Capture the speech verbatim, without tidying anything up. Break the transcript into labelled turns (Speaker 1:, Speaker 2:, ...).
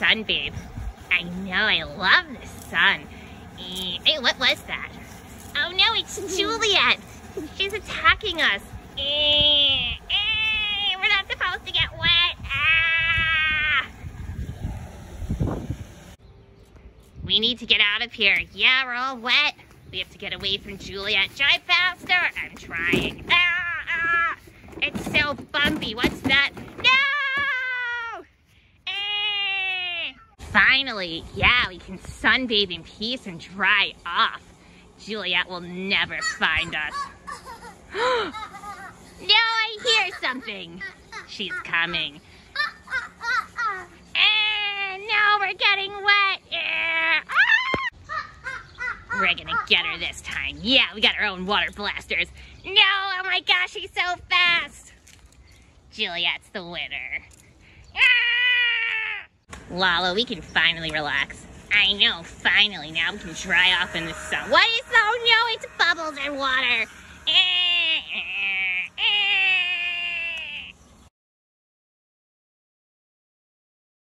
Speaker 1: sunbathe. I know, I love the sun. Eh, Hey, what was that? Oh no, it's Juliet. She's attacking us. Eh, eh, We're not supposed to get wet. Ah! We need to get out of here. Yeah, we're all wet. We have to get away from Juliet. Drive faster. I'm trying. Ah, ah. It's so bumpy. What's that? No! Eh. Finally, yeah, we can sunbathe in peace and dry off. Juliet will never find us. No, I hear something. She's coming. And now we're getting wet. Yeah. We're gonna get her this time. Yeah, we got our own water blasters. No, oh my gosh, she's so fast. Juliet's the winner. Ah! Lala, we can finally relax. I know, finally. Now we can dry off in the sun. What is, oh no, it's bubbles and water.